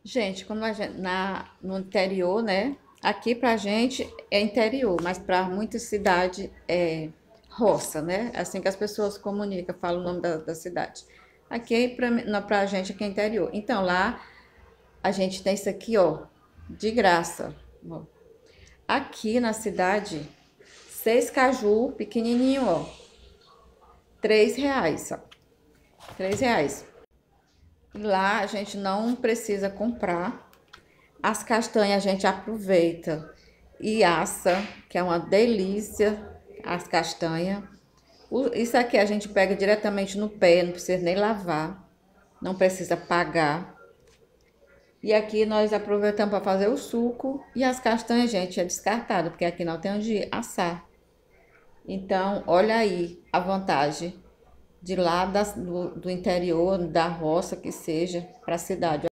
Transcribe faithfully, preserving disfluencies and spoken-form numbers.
Gente, como a gente, na, no interior, né? Aqui pra gente é interior, mas para muita cidade é roça, né? É assim que as pessoas comunicam, falam o nome da, da cidade. Aqui pra, mim- não, pra gente aqui é interior. Então lá a gente tem isso aqui, ó, de graça. Ó. Aqui na cidade, seis caju pequenininho, ó, três reais, ó, três reais. Lá a gente não precisa comprar. As castanhas a gente aproveita e assa, que é uma delícia, as castanhas. O- Isso aqui a gente pega diretamente no pé, não precisa nem lavar, não precisa pagar. E aqui nós aproveitamos para fazer o suco e as castanhas, gente, é descartado, porque aqui não tem onde assar. Então, olha aí a vantagem de lá das- do, do interior, da roça que seja, para a cidade.